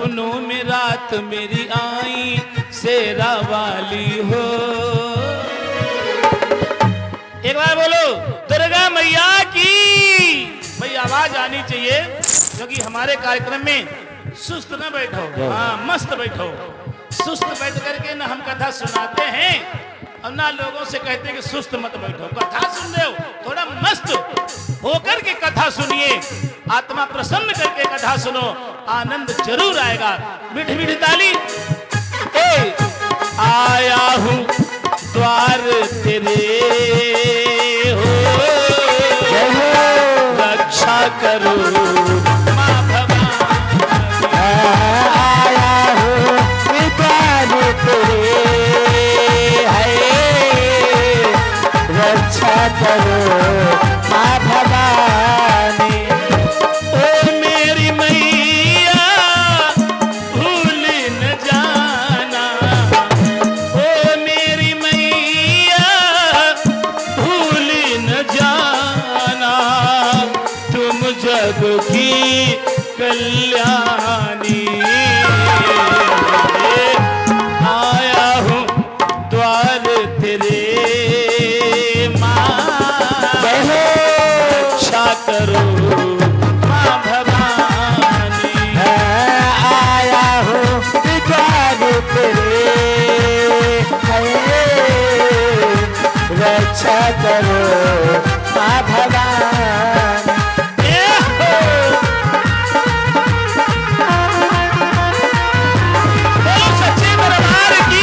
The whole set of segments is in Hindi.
सपनों में रात मेरी आई शेरा वाली हो। एक बार बोलो दुर्गा मैया की। भाई आवाज आनी चाहिए, क्योंकि हमारे कार्यक्रम में सुस्त न बैठो, हाँ मस्त बैठो। सुस्त बैठ करके ना हम कथा सुनाते हैं और ना लोगों से कहते हैं कि सुस्त मत बैठो। कथा सुन रहे हो, थोड़ा मस्त होकर के कथा सुनिए, आत्मा प्रसन्न करके कथा सुनो, आनंद जरूर आएगा। मीठी मीठी ताली। आया हूँ द्वार तेरे हो, रक्षा करो माँ भवानी। आया हूँ द्वार तेरे है, रक्षा करो माँ भवानी। ओ मेरी मैया भूल न जाना, ओ मेरी मैया भूल न जाना, तुम जग की कल्याणी। आया हूँ द्वार तेरे माँ, रक्षा करो माँ भवानी। आया हूँ द्वार तेरे है, रक्षा करो माँ भवानी। सच्चे दरबार की।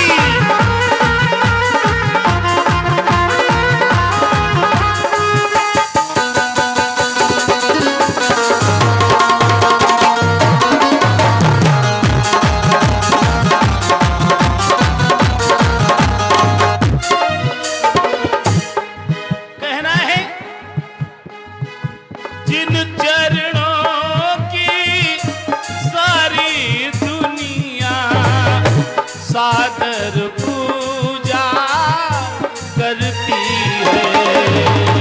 कहना है जिन चरणों की सारी दुनिया सादर पूजा करती है।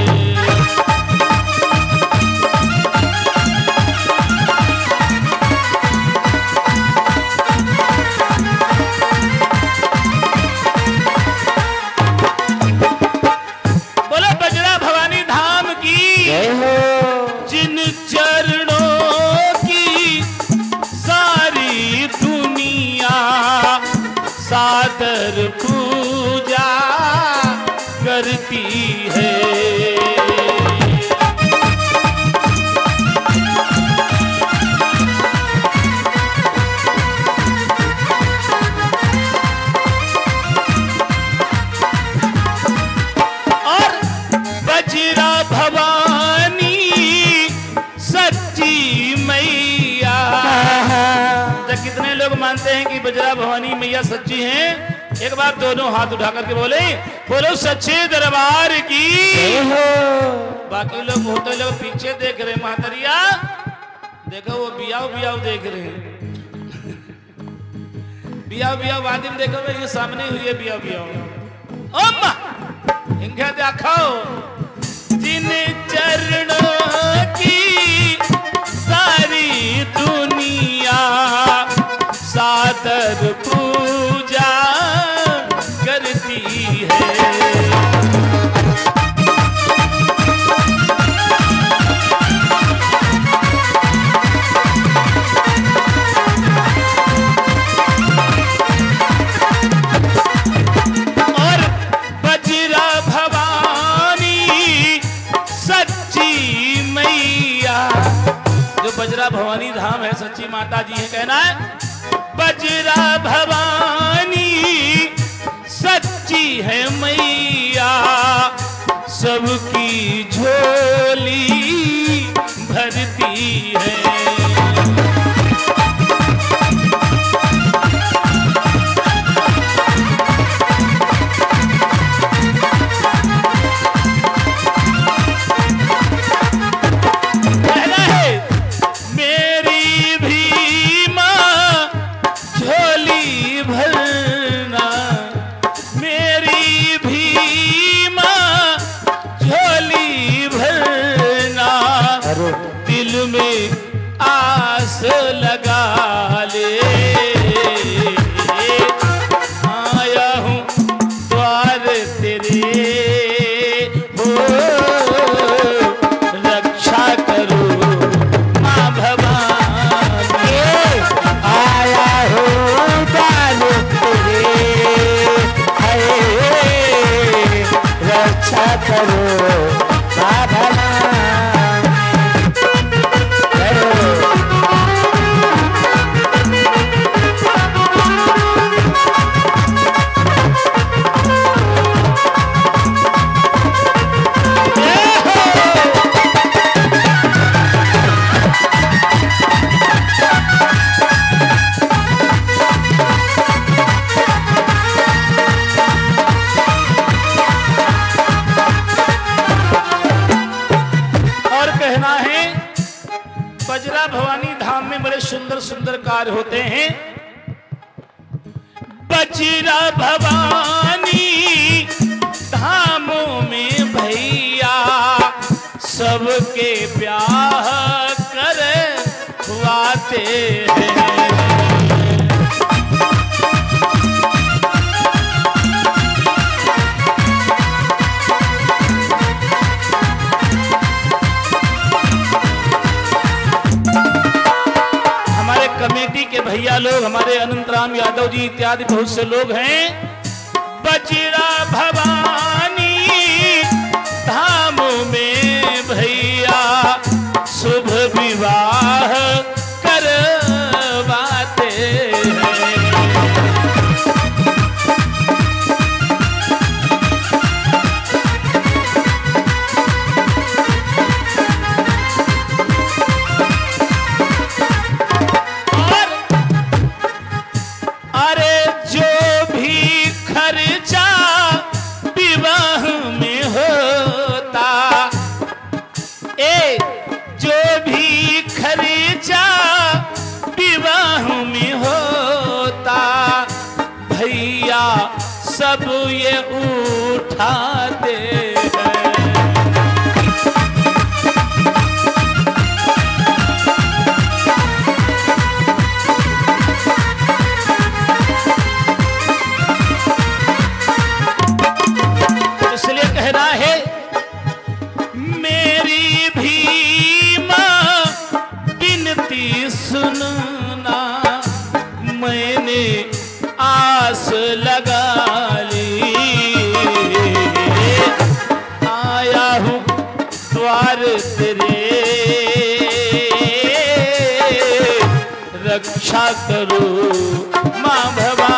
बोलो बजरा भवानी धाम की। जय हो। जिन चरणों की सारी दुनिया सादर पूजा करती है। और बजरा भवानी सच्ची मैया। तो कितने लोग मानते हैं कि बजरा भवानी मैया सच्ची हैं? एक बार दोनों हाथ उठा करके बोले, बोलो सच्चे दरबार की। बाकी लोग होते लोग पीछे देख रहे, महतरिया देखो वो बियाव बियाव देख रहे हैं। बियाव बियाव आदिम देखो भाई, ये सामने हुई है बियाव बियाव। अम्मा इनके देखो जिन चरणों की सारी दुनिया सादर पूजा करती है। और बजरा भवानी सच्ची मैया, जो बजरा भवानी धाम है सच्ची माता जी है। कहना है बजरा भवानी सच्ची है मैया, सबकी झोली भरती है। कहना है मेरी भी कार्य होते हैं। बजरा भवानी धामों में भैया सबके ब्याह करवाते हैं। कमेटी के भैया लोग, हमारे अनंतराम यादव जी इत्यादि बहुत से लोग हैं। बजरा भवानी धामों में भैया शुभ विवाह करवाते हैं। सब ये उठाते हैं। इसलिए कहना है मेरी भी मां बिनती सुनना, मैंने आस लगा तेरे, रक्षा करो मां भवानी।